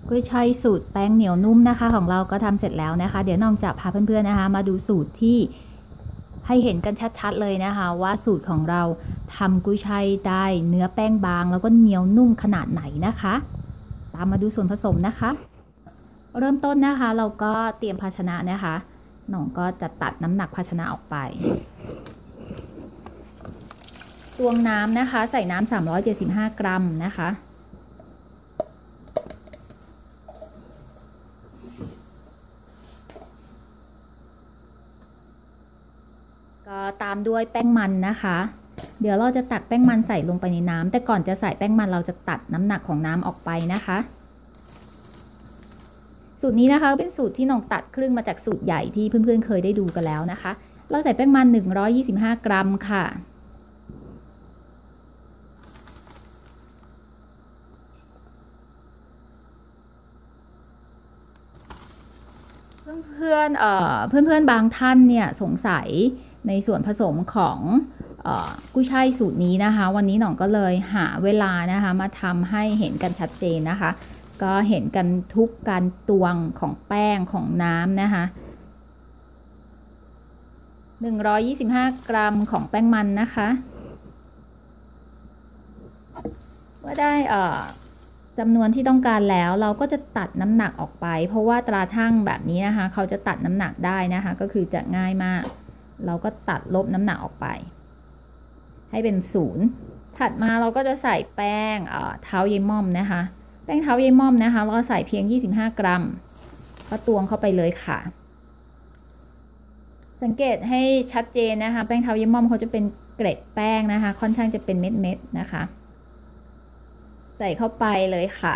กุ้ยช่ายสูตรแป้งเหนียวนุ่มนะคะของเราก็ทำเสร็จแล้วนะคะเดี๋ยวน้องจะพาเพื่อนๆนะคะมาดูสูตรที่ให้เห็นกันชัดๆเลยนะคะว่าสูตรของเราทำกุ้ยช่ายได้เนื้อแป้งบางแล้วก็เหนียวนุ่มขนาดไหนนะคะตามมาดูส่วนผสมนะคะเริ่มต้นนะคะเราก็เตรียมภาชนะนะคะน้องก็จะตัดน้ำหนักภาชนะออกไปตวงน้ำนะคะใส่น้ำ375 กรัมนะคะก็ตามด้วยแป้งมันนะคะเดี๋ยวเราจะตักแป้งมันใส่ลงไปในน้ำแต่ก่อนจะใส่แป้งมันเราจะตัดน้ำหนักของน้ำออกไปนะคะสูตรนี้นะคะเป็นสูตรที่น้องตัดครึ่งมาจากสูตรใหญ่ที่เพื่อนๆเคยได้ดูกันแล้วนะคะเราใส่แป้งมัน125 กรัมค่ะเพื่อนบางท่านเนี่ยสงสัยในส่วนผสมของกุ้ยช่ายสูตรนี้นะคะวันนี้หน่องก็เลยหาเวลานะคะมาทำให้เห็นกันชัดเจนนะคะก็เห็นกันทุกการตวงของแป้งของน้ำนะคะ125 กรัมของแป้งมันนะคะเมื่อได้จำนวนที่ต้องการแล้วเราก็จะตัดน้ำหนักออกไปเพราะว่าตราชั่งแบบนี้นะคะเขาจะตัดน้ำหนักได้นะคะก็คือจะง่ายมากเราก็ตัดลบน้ำหนักออกไปให้เป็น0ถัดมาเราก็จะใส่แป้งเท้าเยม่อมนะคะแป้งเท้าเยม่อมนะคะเราใส่เพียง25 กรัมก็ตวงเข้าไปเลยค่ะสังเกตให้ชัดเจนนะคะแป้งเท้าเยม่อมเขาจะเป็นเกล็ดแป้งนะคะค่อนข้างจะเป็นเม็ดๆนะคะใส่เข้าไปเลยค่ะ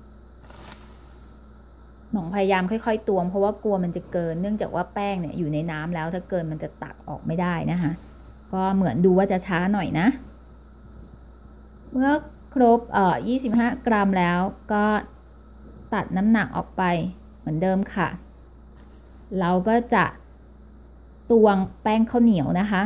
หน่องพยายามค่อยๆตวงเพราะว่ากลัวมันจะเกินเนื่องจากว่าแป้งเนี่ยอยู่ในน้ำแล้วถ้าเกินมันจะตักออกไม่ได้นะคะก็เหมือนดูว่าจะช้าหน่อยนะเมื่อครบ25 กรัมแล้วก็ตัดน้ำหนักออกไปเหมือนเดิมค่ะเราก็จะตวงแป้งข้าวเหนียวนะคะ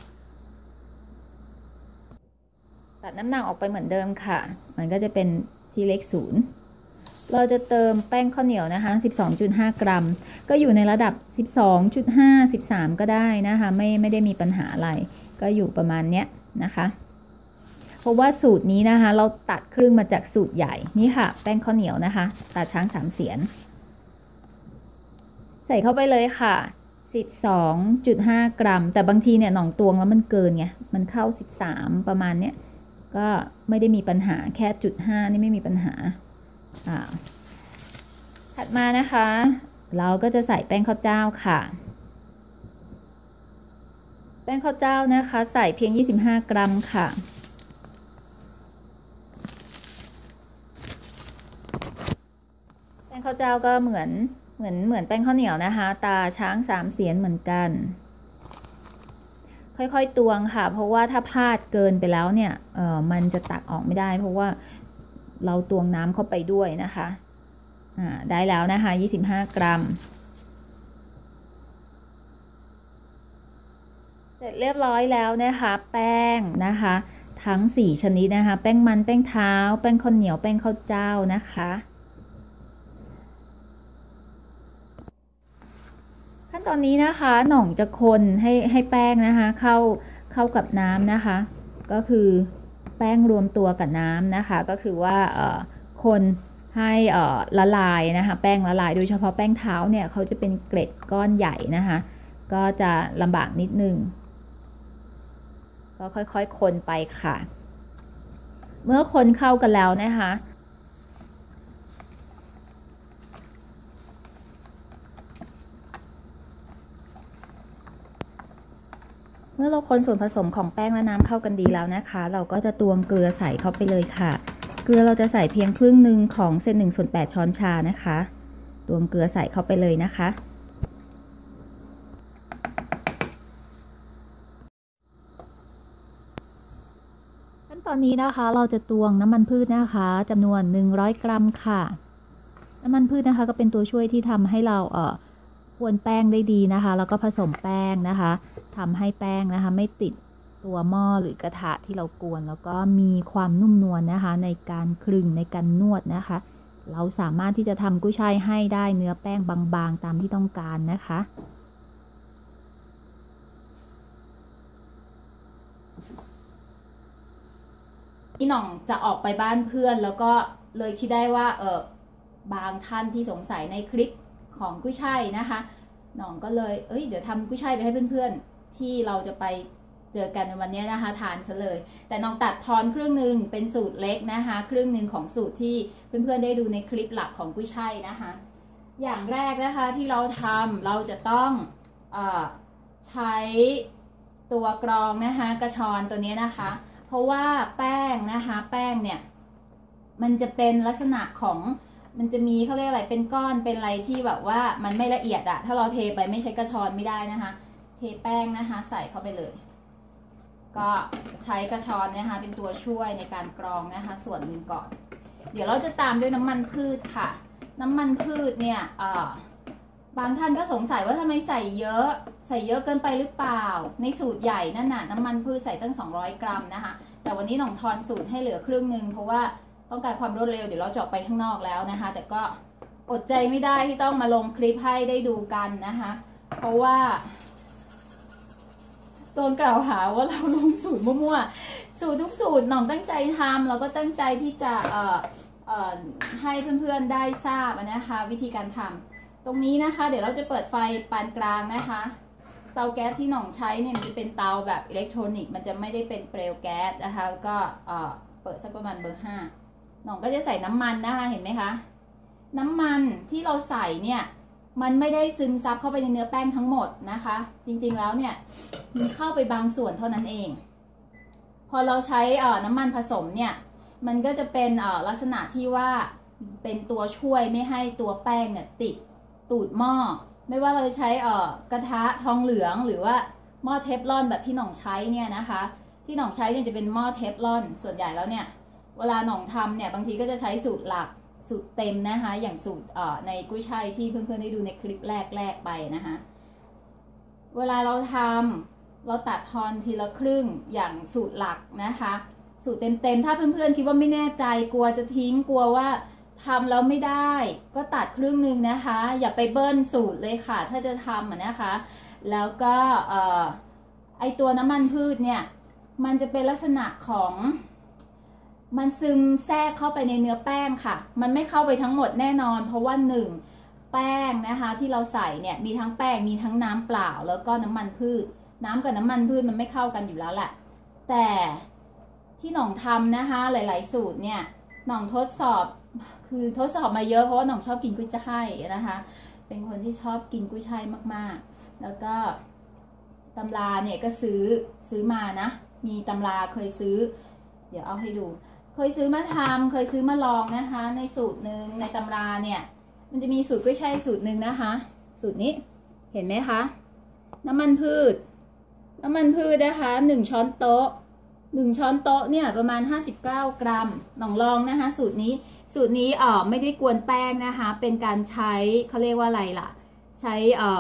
ตัดน้ำหนักออกไปเหมือนเดิมค่ะมันก็จะเป็นที่เลข0เราจะเติมแป้งข้าวเหนียวนะคะ12.5 กรัมก็อยู่ในระดับ12.5 13ก็ได้นะคะไม่ได้มีปัญหาอะไรก็อยู่ประมาณเนี้ยนะคะเพราะว่าสูตรนี้นะคะเราตัดครึ่งมาจากสูตรใหญ่นี่ค่ะแป้งข้าวเหนียวนะคะตาช้าง3 เสียนใส่เข้าไปเลยค่ะ12.5 กรัมแต่บางทีเนี่ยหน่องตวงแล้วมันเกินไงมันเข้า13ประมาณเนี้ยก็ไม่ได้มีปัญหาแค่0.5นี่ไม่มีปัญหาถัดมานะคะเราก็จะใส่แป้งข้าวเจ้าค่ะแป้งข้าวเจ้านะคะใส่เพียง25 กรัมค่ะแป้งข้าวเจ้าก็เหมือนแป้งข้าวเหนียวนะคะตาช้าง3 เสียนเหมือนกันค่อยๆตวงค่ะเพราะว่าถ้าพลาดเกินไปแล้วเนี่ยมันจะตักออกไม่ได้เพราะว่าเราตวงน้ำเข้าไปด้วยนะคะได้แล้วนะคะ25 กรัมเสร็จเรียบร้อยแล้วนะคะแป้งนะคะทั้ง4 ชนิดนะคะแป้งมันแป้งเท้าแป้งข้าวเหนียวแป้งข้าวเจ้านะคะขั้นตอนนี้นะคะหน่องจะคนให้แป้งนะคะเข้ากับน้ำนะคะก็คือแป้งรวมตัวกับน้ำนะคะก็คือว่าคนให้ละลายนะคะแป้งละลายโดยเฉพาะแป้งเท้าเนี่ยเขาจะเป็นเกล็ดก้อนใหญ่นะคะก็จะลำบากนิดนึงก็ค่อยๆคนไปค่ะเมื่อคนเข้ากันแล้วนะคะเมื่อเราคนส่วนผสมของแป้งและน้ำเข้ากันดีแล้วนะคะเราก็จะตวงเกลือใส่เข้าไปเลยค่ะเกลือเราจะใส่เพียงครึ่งหนึ่งของเศษ1/8 ช้อนชานะคะตวงเกลือใส่เข้าไปเลยนะคะขั้นตอนนี้นะคะเราจะตวงน้ำมันพืชนะคะจำนวน100 กรัมค่ะน้ำมันพืชนะคะก็เป็นตัวช่วยที่ทำให้เรากวนแป้งได้ดีนะคะแล้วก็ผสมแป้งนะคะทำให้แป้งนะคะไม่ติดตัวหม้อหรือกระทะที่เรากวนแล้วก็มีความนุ่มนวลนะคะในการคลึงในการนวดนะคะเราสามารถที่จะทำกุ้ยช่ายให้ได้เนื้อแป้งบางๆตามที่ต้องการนะคะพี่หน่องจะออกไปบ้านเพื่อนแล้วก็เลยคิดได้ว่าบางท่านที่สงสัยในคลิปของกุ้ยช่ายนะคะหน่องก็เลยเดี๋ยวทำกุ้ยช่ายไปให้เพื่อนๆที่เราจะไปเจอกันในวันนี้นะคะทานซะเลยแต่น้องตัดทอนครึ่งหนึ่งเป็นสูตรเล็กนะคะครึ่งหนึ่งของสูตรที่เพื่อนๆได้ดูในคลิปหลักของกุ้ยช่ายนะคะอย่างแรกนะคะที่เราจะต้องใช้ตัวกรองนะคะกระชอนตัวนี้นะคะเพราะว่าแป้งนะคะแป้งเนี่ยมันจะเป็นลักษณะของมันจะมีเขาเรียกอะไรเป็นก้อนเป็นอะไรที่แบบว่ามันไม่ละเอียดอะถ้าเราเทไปไม่ใช้กระชอนไม่ได้นะคะเทแป้งนะคะใส่เข้าไปเลยก็ใช้กระชอนนะคะเป็นตัวช่วยในการกรองนะคะส่วนหนึ่งก่อนเดี๋ยวเราจะตามด้วยน้ำมันพืชค่ะน้ำมันพืชเนี่ยบางท่านก็สงสัยว่าทำไมใส่เยอะเกินไปหรือเปล่าในสูตรใหญ่นั่นน่ะน้ำมันพืชใส่ตั้ง200 กรัมนะคะแต่วันนี้หน่องทอนสูตรให้เหลือครึ่งนึงเพราะว่าต้องการความรวดเร็วเดี๋ยวเราจะออกไปข้างนอกแล้วนะคะแต่ก็อดใจไม่ได้ที่ต้องมาลงคลิปให้ได้ดูกันนะคะเพราะว่าโดนกล่าวหาว่าเราลงสูตรมั่วๆสูตรทุกสูตรหน่องตั้งใจทำเราก็ตั้งใจที่จะให้เพื่อนๆได้ทราบนะคะวิธีการทำตรงนี้นะคะเดี๋ยวเราจะเปิดไฟปานกลางนะคะเตาแก๊สที่หน่องใช้เนี่ยมันจะเป็นเตาแบบอิเล็กทรอนิกส์มันจะไม่ได้เป็นเปลวแก๊สนะคะก็เปิดสักประมาณเบอร์ 5หน่องก็จะใส่น้ำมันนะคะเห็นไหมคะน้ำมันที่เราใส่เนี่ยมันไม่ได้ซึมซับเข้าไปในเนื้อแป้งทั้งหมดนะคะจริงๆแล้วเนี่ยมันเข้าไปบางส่วนเท่านั้นเองพอเราใช้น้ำมันผสมเนี่ยมันก็จะเป็นลักษณะที่ว่าเป็นตัวช่วยไม่ให้ตัวแป้งเนี่ยติดตูดหม้อไม่ว่าเราจะใช้กระทะทองเหลืองหรือว่าหม้อเทฟลอนแบบที่หน่องใช้เนี่ยนะคะที่หน่องใช้เนี่ยจะเป็นหม้อเทฟลอนส่วนใหญ่แล้วเนี่ยเวลาหน่องทำเนี่ยบางทีก็จะใช้สูตรหลักสูตรเต็มนะคะอย่างสูตรในกุ้ยช่ายที่เพื่อนๆได้ดูในคลิปแรกไปนะคะเวลาเราทำเราตัดทอนทีละครึ่งอย่างสูตรหลักนะคะสูตรเต็มๆถ้าเพื่อนๆคิดว่าไม่แน่ใจกลัวจะทิ้งกลัวว่าทำแล้วไม่ได้ก็ตัดครึ่งนึงนะคะอย่าไปเบิ้ลสูตรเลยค่ะถ้าจะทำนะคะแล้วก็ไอตัวน้ำมันพืชเนี่ยมันจะเป็นลักษณะของมันซึมแทรกเข้าไปในเนื้อแป้งค่ะมันไม่เข้าไปทั้งหมดแน่นอนเพราะว่า1แป้งนะคะที่เราใส่เนี่ยมีทั้งแป้งมีทั้งน้ำเปล่าแล้วก็น้ำมันพืชน้ำกับน้ำมันพืชมันไม่เข้ากันอยู่แล้วแหละแต่ที่หน่องทำนะคะหลายๆสูตรเนี่ยหน่องทดสอบมาเยอะเพราะว่าหน่องชอบกินกุ้ยช่ายนะคะเป็นคนที่ชอบกินกุ้ยช่ายมากๆแล้วก็ตำราเนี่ยก็ซื้อมานะมีตำราเคยซื้อเดี๋ยวเอาให้ดูเคยซื้อมาทำเคยซื้อมาลองนะคะในสูตรหนึ่งในตำราเนี่ยมันจะมีสูตรกุ้ยช่ายสูตรหนึ่งนะคะสูตรนี้เห็นไหมคะน้ำมันพืชนะคะ1 ช้อนโต๊ะเนี่ยประมาณ59 กรัมหน่องลองนะคะสูตรนี้ไม่ได้กวนแป้งนะคะเป็นการใช้เขาเรียกว่าอะไรล่ะใช้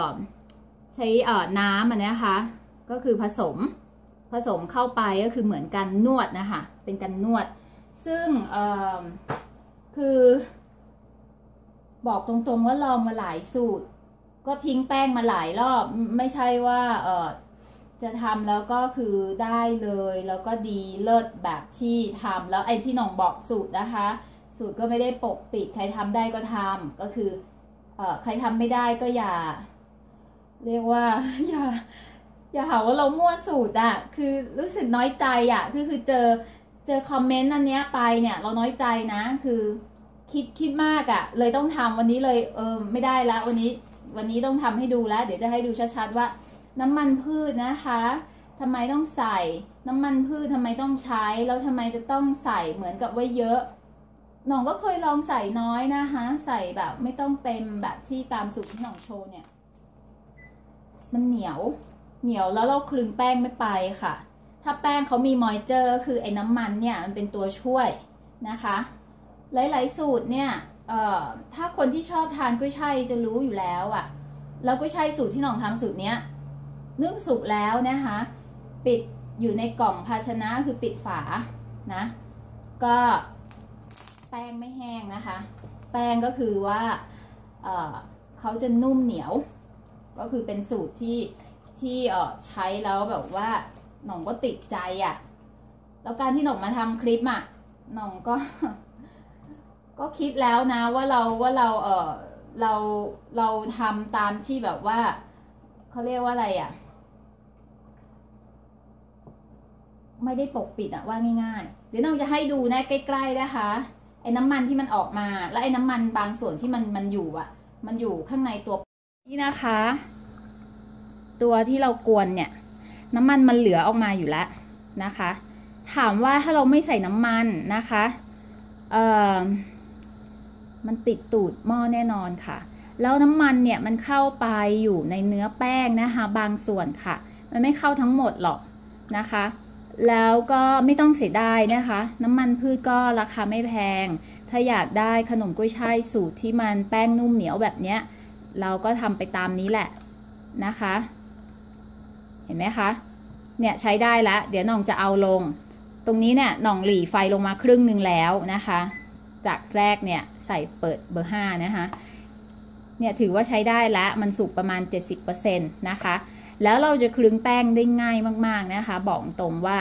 น้ำนะคะก็คือผสมเข้าไปก็คือเหมือนการนวดนะคะเป็นการนวดซึ่งคือบอกตรงๆว่าลองมาหลายสูตรก็ทิ้งแป้งมาหลายรอบไม่ใช่ว่าจะทำแล้วก็คือได้เลยแล้วก็ดีเลิศแบบที่ทำแล้วไอ้ที่หน่องบอกสูตรนะคะสูตรก็ไม่ได้ปกปิดใครทำได้ก็ทำก็คือใครทำไม่ได้ก็อย่าเรียกว่าอย่าหาว่าเรามั่วสูตรอ่ะคือรู้สึกน้อยใจอ่ะคือเจอคอมเมนต์อันเนี้ยไปเนี่ยเราน้อยใจนะคือคิดมากอ่ะเลยต้องทำวันนี้เลยไม่ได้แล้ววันนี้ต้องทำให้ดูแล้วเดี๋ยวจะให้ดูชัดๆว่าน้ำมันพืชนะคะทำไมต้องใส่น้ำมันพืชทำไมต้องใช้แล้วทำไมจะต้องใส่เหมือนกับว่าเยอะหน่องก็เคยลองใส่น้อยนะคะใส่แบบไม่ต้องเต็มแบบที่ตามสูตรที่หน่องโชว์เนี่ยมันเหนียวแล้วเราคลึงแป้งไม่ไปค่ะถ้าแป้งเขามีมอยเจอร์คือไอ้น้ำมันเนี่ยมันเป็นตัวช่วยนะคะหลายๆสูตรเนี่ยถ้าคนที่ชอบทานกุ้ยช่ายจะรู้อยู่แล้วอ่ะแล้วกุ้ยช่ายสูตรที่หน่องทำสูตรเนี้ยนึ่งสุกแล้วนะคะปิดอยู่ในกล่องภาชนะคือปิดฝานะก็แป้งไม่แห้งนะคะแแป้งก็คือว่าเขาจะนุ่มเหนียวก็คือเป็นสูตรที่ใช้แล้วแบบว่าหน่องก็ติดใจอ่ะแล้วการที่หน่องมาทำคลิปอ่ะหน่องก็คิดแล้วนะว่าเราทำตามที่แบบว่าเขาเรียกว่าอะไรอ่ะไม่ได้ปกปิดอะว่าง่ายๆเดี๋ยวน้องจะให้ดูนะใกล้ๆนะคะไอ้น้ำมันที่มันออกมาและไอ้น้ำมันบางส่วนที่มันอยู่อะมันอยู่ข้างในตัวนี่นะคะตัวที่เรากวนเนี่ยน้ำมันมันเหลือออกมาอยู่แล้วนะคะถามว่าถ้าเราไม่ใส่น้ำมันนะคะมันติดตูดหม้อแน่นอนค่ะแล้วน้ำมันเนี่ยมันเข้าไปอยู่ในเนื้อแป้งนะคะบางส่วนค่ะมันไม่เข้าทั้งหมดหรอกนะคะแล้วก็ไม่ต้องเสียดายนะคะน้ำมันพืชก็ราคาไม่แพงถ้าอยากได้ขนมกุ้ยช่ายสูตรที่มันแป้งนุ่มเหนียวแบบเนี้ยเราก็ทำไปตามนี้แหละนะคะเห็นไหมคะเนี่ยใช้ได้แล้วเดี๋ยวน้องจะเอาลงตรงนี้เนี่ยน้องหลีไฟลงมาครึ่งหนึ่งแล้วนะคะจากแรกเนี่ยใส่เปิดเบอร์5นะคะเนี่ยถือว่าใช้ได้แล้วมันสุกประมาณ 70% นะคะแล้วเราจะคลึงแป้งได้ง่ายมากๆนะคะบอกตรงว่า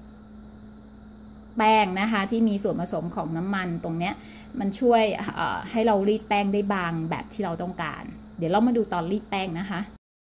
แป้งนะคะที่มีส่วนผสมของน้ำมันตรงเนี้ยมันช่วยให้เรารีดแป้งได้บางแบบที่เราต้องการเดี๋ยวเรามาดูตอนรีดแป้งนะคะ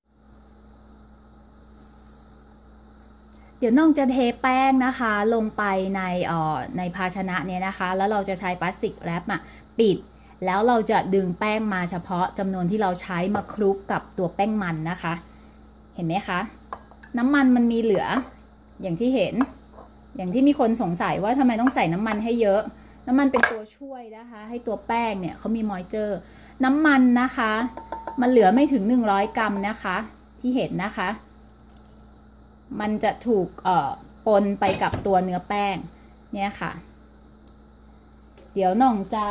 เดี๋ยวน้องจะเทแป้งนะคะลงไปในภาชนะเนี่ยนะคะแล้วเราจะใช้พลาสติกแรปปิดแล้วเราจะดึงแป้งมาเฉพาะจำนวนที่เราใช้มาคลุกกับตัวแป้งมันนะคะเห็นไหมคะน้ำมันมันมีเหลืออย่างที่เห็นอย่างที่มีคนสงสัยว่าทำไมต้องใส่น้ำมันให้เยอะน้ำมันเป็นตัวช่วยนะคะให้ตัวแป้งเนี่ยเขามีมอยเจอร์น้ำมันนะคะมันเหลือไม่ถึง100 กรัมนะคะที่เห็นนะคะมันจะถูกปนไปกับตัวเนื้อแป้งเนี่ยค่ะเดี๋ยวน้องจะ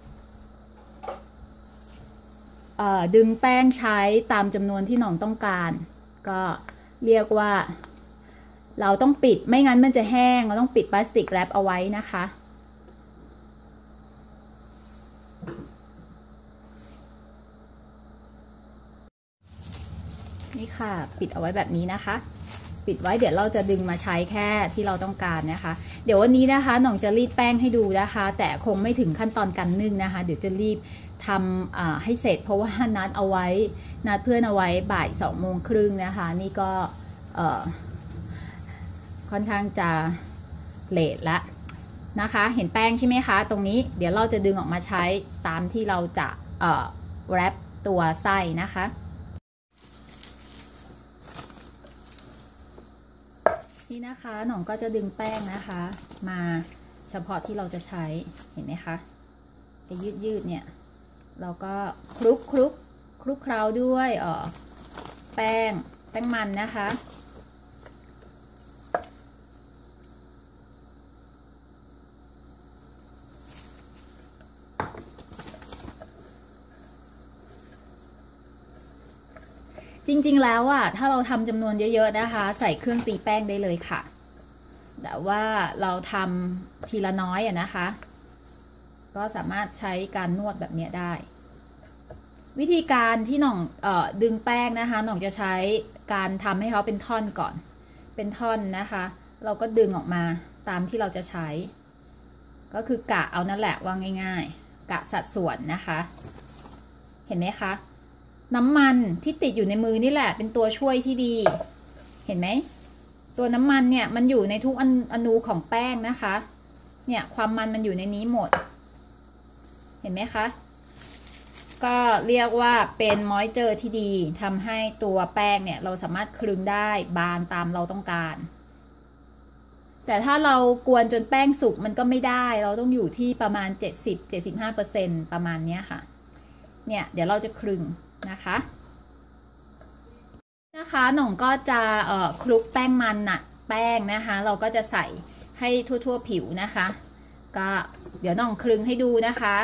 ดึงแป้งใช้ตามจำนวนที่น้องต้องการก็เรียกว่าเราต้องปิดไม่งั้นมันจะแห้งเราต้องปิดพลาสติกแรปเอาไว้นะคะนี่ค่ะปิดเอาไว้แบบนี้นะคะปิดไว้เดี๋ยวเราจะดึงมาใช้แค่ที่เราต้องการนะคะเดี๋ยววันนี้นะคะหน่องจะรีดแป้งให้ดูนะคะแต่คงไม่ถึงขั้นตอนการนึ่งนะคะเดี๋ยวจะรีบทำให้เสร็จเพราะว่านัดเพื่อนเอาไว้บ่าย2:30นะคะนี่ก็ค่อนข้างจะเลทละนะคะเห็นแป้งใช่ไหมคะตรงนี้เดี๋ยวเราจะดึงออกมาใช้ตามที่เราจะแรปตัวไส้นะคะนี่นะคะหน่องก็จะดึงแป้งนะคะมาเฉพาะที่เราจะใช้เห็นไหมคะไอ้ยืดเนี่ยเราก็คลุกเคล้าด้วยแป้งมันนะคะจริงๆแล้วถ้าเราทำจำนวนเยอะๆนะคะใส่เครื่องตีแป้งได้เลยค่ะแต่ว่าเราทำทีละน้อยนะคะก็สามารถใช้การนวดแบบนี้ได้ วิธีการที่หน่องดึงแป้งนะคะหน่องจะใช้การทำให้เขาเป็นท่อนก่อนเป็นท่อนนะคะเราก็ดึงออกมาตามที่เราจะใช้ก็คือกะเอานั่นแหละว่าง่ายๆกะสัดส่วนนะคะเห็นไหมคะน้ำมันที่ติดอยู่ในมือนี่แหละเป็นตัวช่วยที่ดีเห็นไหมตัวน้ำมันเนี่ยมันอยู่ในทุกอนูของแป้งนะคะเนี่ยความมันอยู่ในนี้หมดเห็นไหมคะก็เรียกว่าเป็นมอยเจอร์ที่ดีทำให้ตัวแป้งเนี่ยเราสามารถคลึงได้บางตามเราต้องการแต่ถ้าเรากวนจนแป้งสุกมันก็ไม่ได้เราต้องอยู่ที่ประมาณ70-75% ประมาณนี้ค่ะเนี่ยเดี๋ยวเราจะคลึงนะคะหน่องก็จะคลุกแป้งมันแป้งนะคะเราก็จะใส่ให้ทั่วผิวนะคะก็เดี๋ยวหน่องคลึงให้ดูนะคะ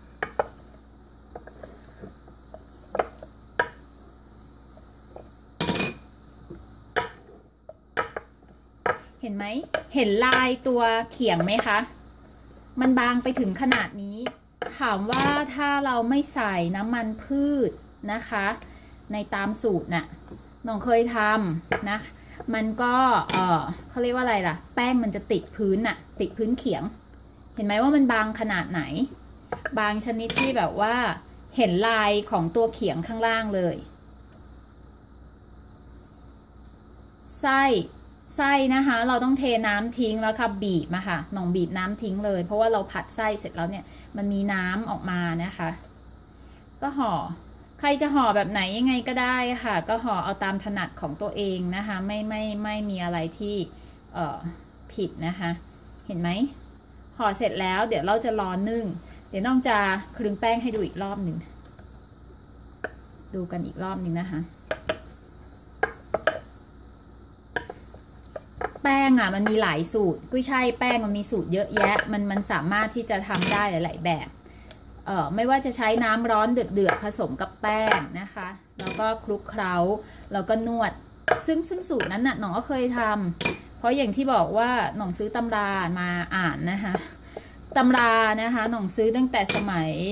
เห็นไหมเห็นลายตัวเขียงไหมคะมันบางไปถึงขนาดนี้ถามว่าถ้าเราไม่ใส่น้ำมันพืชนะคะในตามสูตรน่ะน้องเคยทำนะมันก็เขาเรียกว่าอะไรล่ะแป้งมันจะติดพื้นน่ะติดพื้นเขียงเห็นไหมว่ามันบางขนาดไหนบางชนิดที่แบบว่าเห็นลายของตัวเขียงข้างล่างเลยไส้นะคะเราต้องเทน้ำทิ้งแล้วค่ะบีบมาค่ะหน่องบีบน้ำทิ้งเลยเพราะว่าเราผัดไส้เสร็จแล้วเนี่ยมันมีน้ำออกมานะคะก็ห่อใครจะห่อแบบไหนยังไงก็ได้ค่ะก็ห่อเอาตามถนัดของตัวเองนะคะไม่มีอะไรที่ผิดนะคะเห็นไหมห่อเสร็จแล้วเดี๋ยวเราจะรอนึ่งเดี๋ยวน้องจะคลึงแป้งให้ดูอีกรอบหนึ่งดูกันอีกรอบหนึ่งนะคะแป้งมันมีหลายสูตรกุ้ยช่ายแป้งมันมีสูตรเยอะแยะมันสามารถที่จะทำได้หลายๆแบบไม่ว่าจะใช้น้ำร้อนเดือดผสมกับแป้งนะคะแล้วก็คลุกเคล้าแล้วก็นวดซึ่งสูตรนั้นน่ะหน่องก็เคยทำเพราะอย่างที่บอกว่าหน่องซื้อตำรามาอ่านนะคะตำรานะคะหน่องซื้อตั้งแต่สมัย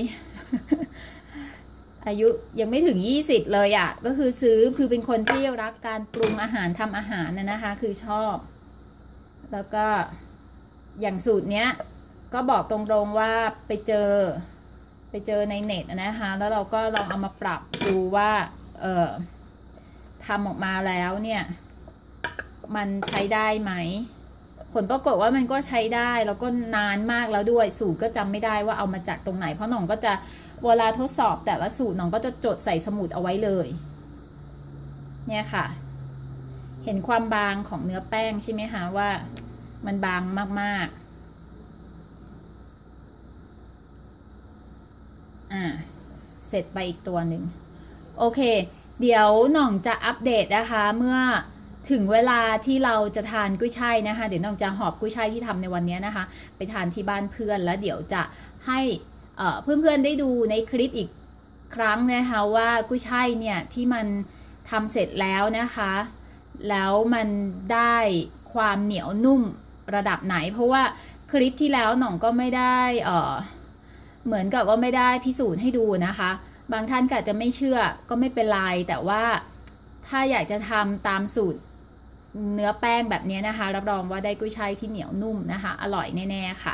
อายุยังไม่ถึง20เลยอ่ะก็คือซื้อคือเป็นคนที่รักการปรุงอาหารทำอาหารนะคะคือชอบแล้วก็อย่างสูตรเนี้ยก็บอกตรงๆว่าไปเจอในเน็ตนะคะแล้วเราก็ลองเอามาปรับดูว่าทำออกมาแล้วเนี่ยมันใช้ได้ไหมผลปรากฏว่ามันก็ใช้ได้แล้วก็นานมากแล้วด้วยสูตรก็จำไม่ได้ว่าเอามาจากตรงไหนเพราะหน่องก็จะเวลาทดสอบแต่ละสูตรหน่องก็จะจดใส่สมุดเอาไว้เลยเนี่ยค่ะเห็นความบางของเนื้อแป้งใช่ไหมคะว่ามันบางมากๆเสร็จไปอีกตัวหนึ่งโอเคเดี๋ยวหน่องจะอัปเดตนะคะเมื่อถึงเวลาที่เราจะทานกุ้ยช่ายนะคะเดี๋ยวน้องจะหอบกุ้ยช่ายที่ทำในวันนี้นะคะไปทานที่บ้านเพื่อนแล้วเดี๋ยวจะให้เพื่อนๆได้ดูในคลิปอีกครั้งนะคะว่ากุ้ยช่ายเนี่ยที่มันทำเสร็จแล้วนะคะแล้วมันได้ความเหนียวนุ่มระดับไหนเพราะว่าคลิปที่แล้วหน่องก็ไม่ได้เหมือนกับว่าไม่ได้พิสูจน์ให้ดูนะคะบางท่านก็อาจจะไม่เชื่อก็ไม่เป็นไรแต่ว่าถ้าอยากจะทำตามสูตรเนื้อแป้งแบบนี้นะคะรับรองว่าได้กุ้ยช่ายที่เหนียวนุ่มนะคะอร่อยแน่ๆค่ะ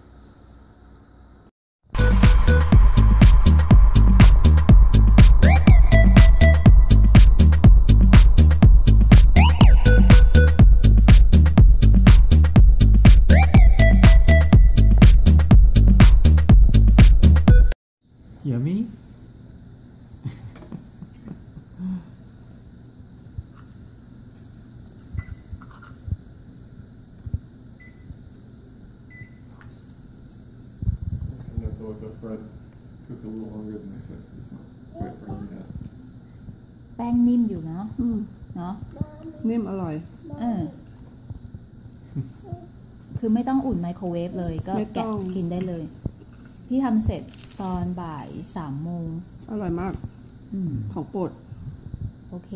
Yummy? And that's all the bread took a little longer than I said. It's not quite ready yet. แป้งนิ่มอยู่เนาะเนาะนิ่มอร่อยคือไม่ต้องอุ่นไมโครเวฟเลยก็ไม่ต้แกะองกินได้เลยพี่ทำเสร็จตอนบ่าย3 โมงอร่อยมากของโปรดโอเค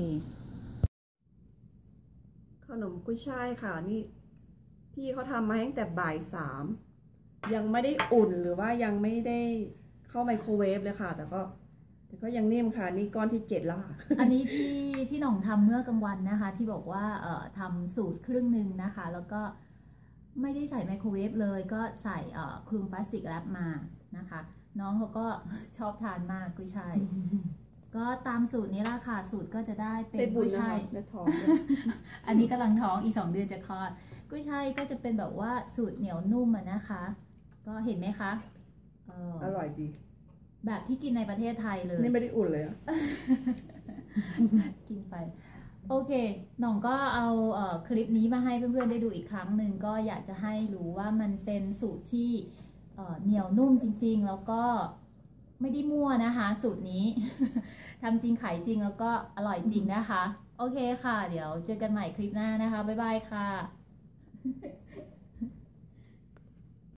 ขนมกุ้ยช่ายค่ะนี่พี่เขาทำมาตั้งแต่บ่าย 3ยังไม่ได้อุ่นหรือว่ายังไม่ได้เข้าไมโครเวฟเลยค่ะแต่ก็ยังนิ่มค่ะนี่ก้อนที่7แล้วค่ะอันนี้ที่หน่องทำเมื่อกลางวันนะคะที่บอกว่าทำสูตรครึ่งหนึ่งนะคะแล้วก็ไม่ได้ใส่ไมโครเวฟเลยก็ใส่คลุมพลาสติกแรปมานะคะน้องเขาก็ ชอบทานมากกุ้ยช่าย ก็ตามสูตรนี้ละค่ะสูตรก็จะได้เป็นกุ้ยช่ายได้ท้องอันนี้กำลังท้องอีก2 เดือนจะคลอดกุ้ยช่ายก็จะเป็นแบบว่าสูตรเหนียวนุ่มนะคะ ก็เห็นไหมคะอร่อยดีแบบที่กินในประเทศไทยเลยนี่ไม่ได้อุ่นเลยอะกินไปโอเคหน่องก็เอาคลิปนี้มาให้เพื่อนๆได้ดูอีกครั้งหนึ่งก็อยากจะให้รู้ว่ามันเป็นสูตรที่เหนียวนุ่มจริงๆแล้วก็ไม่ได้มั่วนะคะสูตรนี้ ทำจริงขายจริงแล้วก็อร่อยจริงนะคะโอเคค่ะเดี๋ยวเจอกันใหม่คลิปหน้านะคะบ๊ายบายค่ะ